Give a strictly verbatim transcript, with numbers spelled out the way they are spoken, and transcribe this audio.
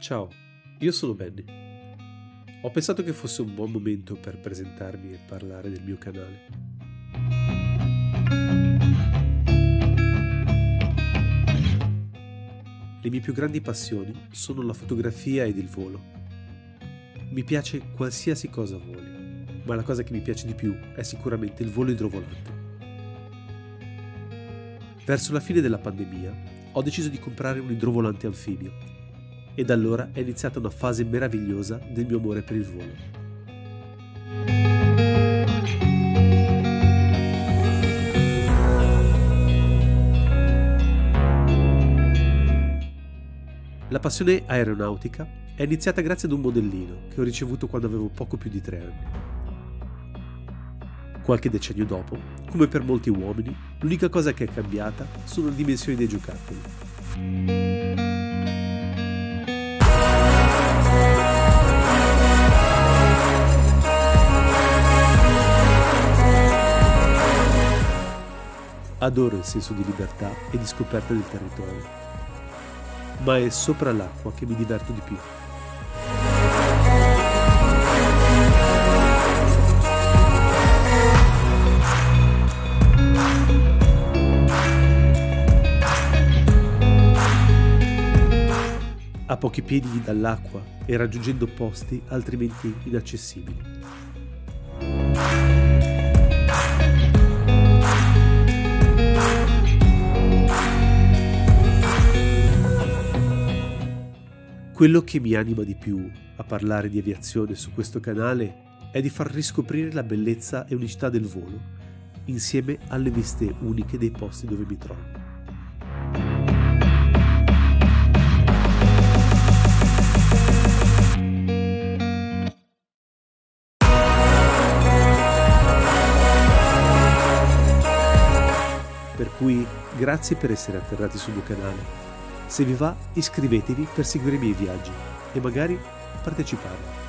Ciao, io sono Benny. Ho pensato che fosse un buon momento per presentarmi e parlare del mio canale. Le mie più grandi passioni sono la fotografia ed il volo. Mi piace qualsiasi cosa voli, ma la cosa che mi piace di più è sicuramente il volo idrovolante. Verso la fine della pandemia ho deciso di comprare un idrovolante anfibio e da allora è iniziata una fase meravigliosa del mio amore per il volo. La passione aeronautica è iniziata grazie ad un modellino che ho ricevuto quando avevo poco più di tre anni. Qualche decennio dopo, come per molti uomini, l'unica cosa che è cambiata sono le dimensioni dei giocattoli. Adoro il senso di libertà e di scoperta del territorio, ma è sopra l'acqua che mi diverto di più. A pochi piedi dall'acqua e raggiungendo posti altrimenti inaccessibili. Quello che mi anima di più a parlare di aviazione su questo canale è di far riscoprire la bellezza e unicità del volo, insieme alle viste uniche dei posti dove mi trovo. Per cui grazie per essere atterrati sul mio canale. Se vi va, iscrivetevi per seguire i miei viaggi e magari partecipare.